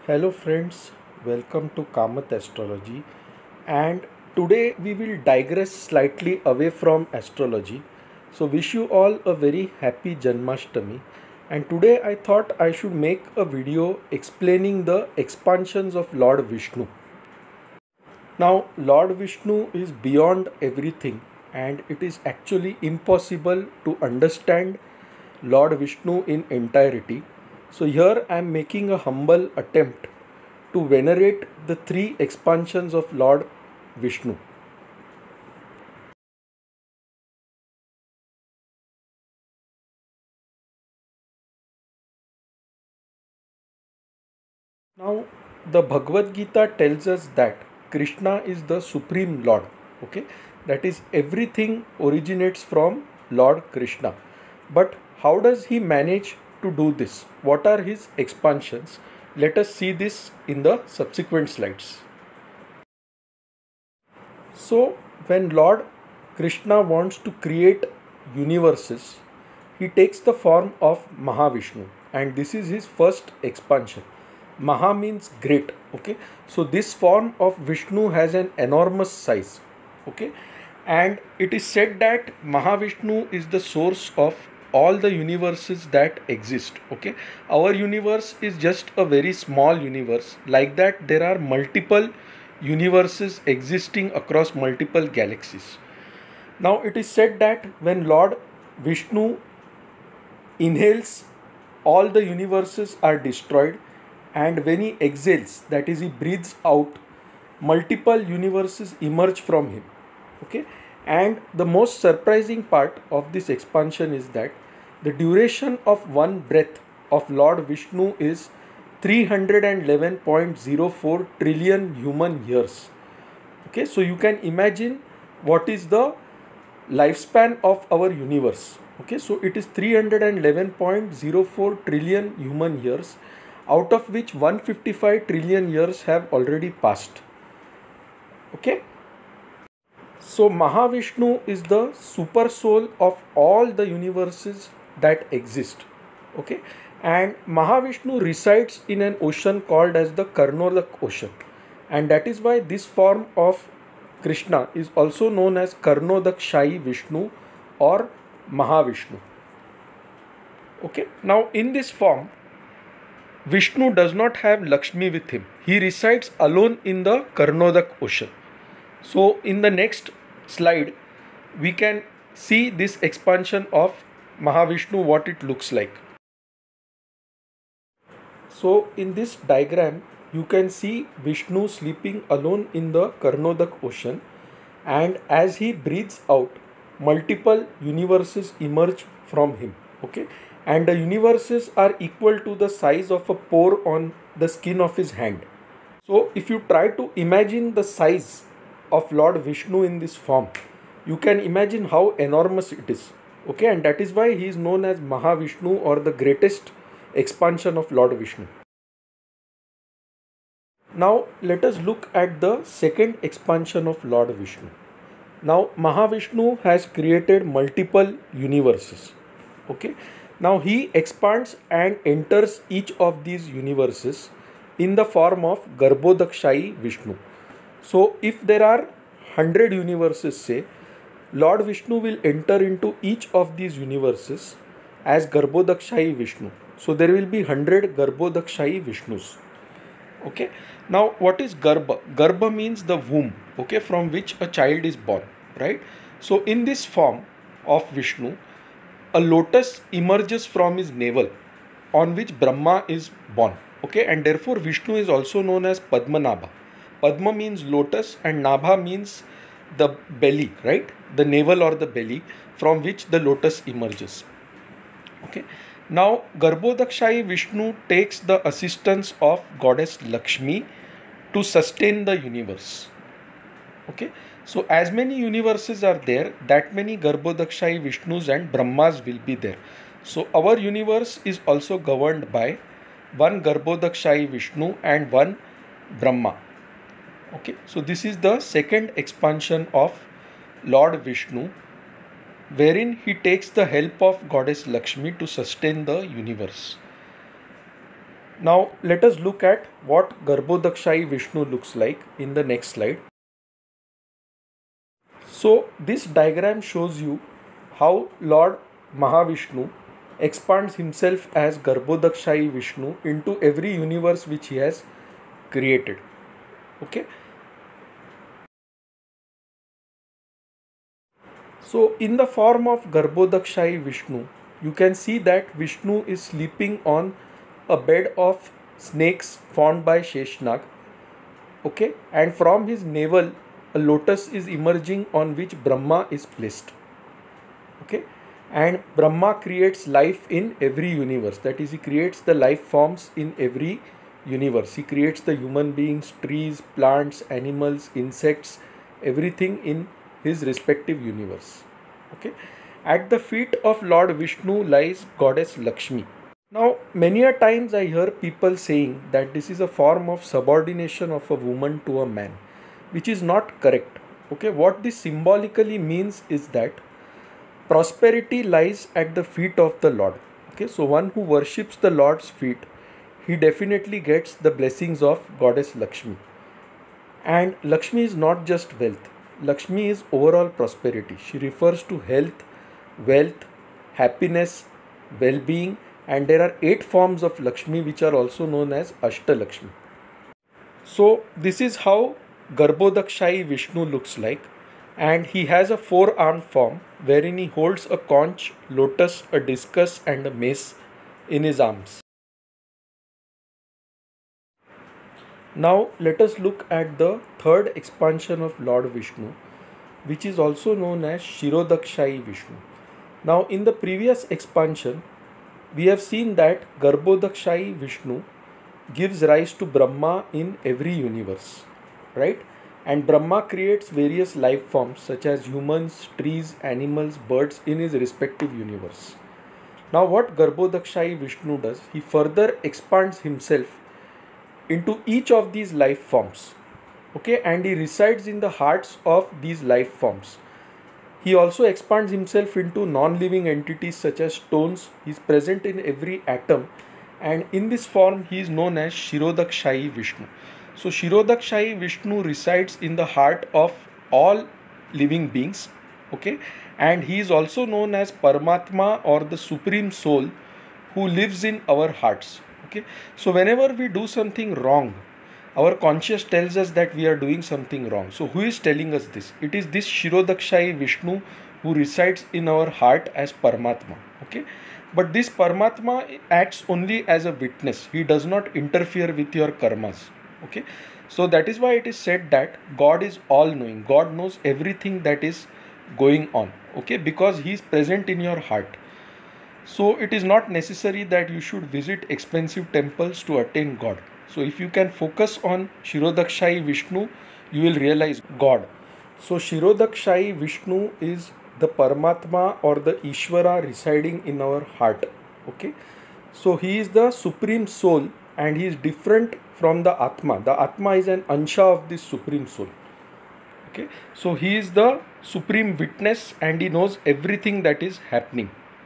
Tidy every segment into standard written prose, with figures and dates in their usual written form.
Hello friends, welcome to Kamat Astrology, and today we will digress slightly away from astrology. So wish you all a very happy Janmashtami, and today I thought I should make a video explaining the expansions of Lord Vishnu. Now Lord Vishnu is beyond everything, and it is actually impossible to understand Lord Vishnu in entirety. So here I am making a humble attempt to venerate the three expansions of Lord Vishnu. Now, the Bhagavad Gita tells us that Krishna is the Supreme Lord. Okay, that is, everything originates from Lord Krishna. But how does he manage to do this? What are his expansions? Let us see this in the subsequent slides. So, when Lord Krishna wants to create universes, he takes the form of Mahavishnu, and this is his first expansion. Maha means great. Okay, so this form of Vishnu has an enormous size. Okay, and it is said that Mahavishnu is the source of all the universes that exist. Okay, our universe is just a very small universe. Like that, there are multiple universes existing across multiple galaxies. Now, it is said that when Lord Vishnu inhales, all the universes are destroyed, and when he exhales, that is, he breathes out, multiple universes emerge from him. Okay, and the most surprising part of this expansion is that the duration of one breath of Lord Vishnu is 311.04 trillion human years. Okay, so you can imagine what is the lifespan of our universe. Okay, so it is 311.04 trillion human years, out of which 155 trillion years have already passed. Okay, so Mahavishnu is the super soul of all the universes that exist. Okay, and Mahavishnu resides in an ocean called as the Karnodak Ocean, and that is why this form of Krishna is also known as Kshirodakshayi Vishnu or Mahavishnu. Okay, now in this form, Vishnu does not have Lakshmi with him. He resides alone in the Karnodak Ocean. So in the next slide, we can see this expansion of Mahavishnu, what it looks like. So in this diagram, you can see Vishnu sleeping alone in the Karnodak Ocean, and as he breathes out, multiple universes emerge from him. Okay, and the universes are equal to the size of a pore on the skin of his hand. So if you try to imagine the size of Lord Vishnu in this form, you can imagine how enormous it is. Okay, and that is why he is known as Mahavishnu, or the greatest expansion of Lord Vishnu. Now let us look at the second expansion of Lord Vishnu. Now Mahavishnu has created multiple universes. Okay, now he expands and enters each of these universes in the form of Garbhodakshayi Vishnu. So if there are 100 universes, say, Lord Vishnu will enter into each of these universes as Garbhodakshayi Vishnu. So there will be 100 Garbhodakshayi Vishnus. Okay, now what is Garbha? Garbha means the womb, okay, from which a child is born, right? So in this form of Vishnu, a lotus emerges from his navel, on which Brahma is born. Okay, and therefore Vishnu is also known as Padmanabha. Padma means lotus, and Nabha means the belly, right? The navel or the belly from which the lotus emerges. Okay, now Garbhodakshayi Vishnu takes the assistance of goddess Lakshmi to sustain the universe. Okay, so as many universes are there, that many Garbhodakshayi Vishnus and Brahmas will be there. So our universe is also governed by one Garbhodakshayi Vishnu and one Brahma. Okay, so this is the second expansion of Lord Vishnu, wherein he takes the help of goddess Lakshmi to sustain the universe. Now let us look at what Garbhodakshayi Vishnu looks like in the next slide. So this diagram shows you how Lord Mahavishnu expands himself as Garbhodakshayi Vishnu into every universe which he has created. Okay. So in the form of Garbhodakshayi Vishnu, you can see that Vishnu is sleeping on a bed of snakes formed by Sheshnag. Okay, and from his navel a lotus is emerging on which Brahma is placed. Okay, and Brahma creates life in every universe, that is, he creates the life forms in every universe. He creates the human beings, trees, plants, animals, insects, everything in his respective universe. Okay, at the feet of Lord Vishnu lies goddess Lakshmi. Now, many a times I hear people saying that this is a form of subordination of a woman to a man, which is not correct. Okay, what this symbolically means is that prosperity lies at the feet of the Lord. Okay, so one who worships the Lord's feet, he definitely gets the blessings of goddess Lakshmi. And Lakshmi is not just wealth, Lakshmi is overall prosperity. She refers to health, wealth, happiness, well being, and there are 8 forms of Lakshmi which are also known as Ashtalakshmi. So, this is how Garbhodakshayi Vishnu looks like, and he has a 4-armed form wherein he holds a conch, lotus, a discus, and a mace in his arms. Now let us look at the third expansion of Lord Vishnu, which is also known as Kshirodakshayi Vishnu. Now in the previous expansion, we have seen that Garbhodakshayi Vishnu gives rise to Brahma in every universe, right? And Brahma creates various life forms such as humans, trees, animals, birds in his respective universe. Now what Garbhodakshayi Vishnu does, he further expands himself into each of these life forms, okay, and he resides in the hearts of these life forms. He also expands himself into non-living entities such as stones. He is present in every atom, and in this form he is known as Kshirodakshayi Vishnu. So Kshirodakshayi Vishnu resides in the heart of all living beings, okay, and he is also known as Paramatma, or the supreme soul, who lives in our hearts. Okay, so whenever we do something wrong, our conscious tells us that we are doing something wrong. So who is telling us this? It is this Kshirodakshayi Vishnu who resides in our heart as Paramatma. Okay, but this Paramatma acts only as a witness. He does not interfere with your karmas. Okay, so that is why it is said that God is all knowing. God knows everything that is going on. Okay, because he is present in your heart. So it is not necessary that you should visit expensive temples to attain God. So if you can focus on Kshirodakshayi Vishnu, you will realize God. So Kshirodakshayi Vishnu is the Paramatma or the Ishvara residing in our heart. Okay. So he is the supreme soul and he is different from the Atma. The Atma is an Ansha of this supreme soul. Okay. So he is the supreme witness and he knows everything that is happening.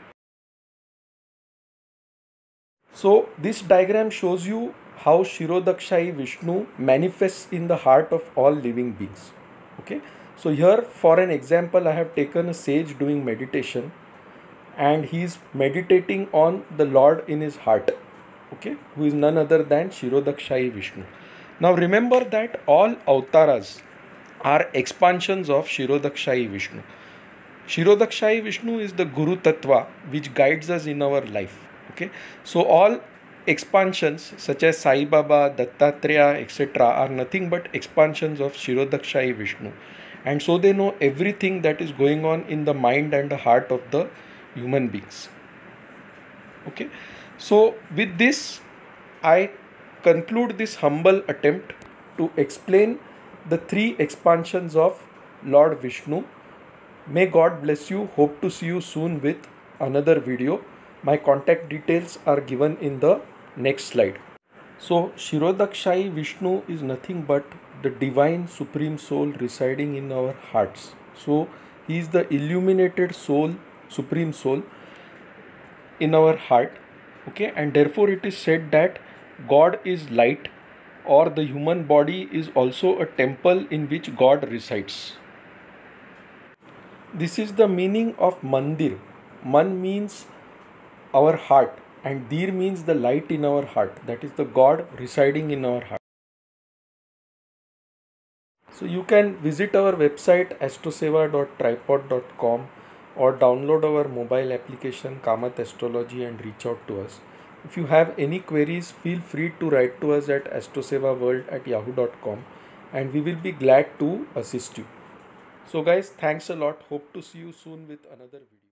So this diagram shows you how Kshirodakshayi Vishnu manifests in the heart of all living beings. Okay. So here for an example, I have taken a sage doing meditation and he is meditating on the Lord in his heart. Okay. Who is none other than Kshirodakshayi Vishnu. Now remember that all avtaras are expansions of Kshirodakshayi Vishnu. Kshirodakshayi Vishnu is the Guru Tattva which guides us in our life. Okay, so all expansions such as Sai Baba, Dattatreya, etc. are nothing but expansions of Kshirodakshayi Vishnu, and so they know everything that is going on in the mind and the heart of the human beings. Okay, so with this I conclude this humble attempt to explain the 3 expansions of Lord Vishnu. May God bless you. Hope to see you soon with another video. My contact details are given in the next slide. So Kshirodakshayi Vishnu is nothing but the divine supreme soul residing in our hearts. So he is the illuminated soul, supreme soul in our heart. Okay, and therefore it is said that God is light, or the human body is also a temple in which God resides. This is the meaning of mandir. Man means our heart, and dir means the light in our heart. That is the God residing in our heart. So you can visit our website astroseva.tripod.com or download our mobile application Kamath Astrology and reach out to us. If you have any queries, feel free to write to us at astrosevaworld@yahoo.com and we will be glad to assist you. So guys, thanks a lot. Hope to see you soon with another video.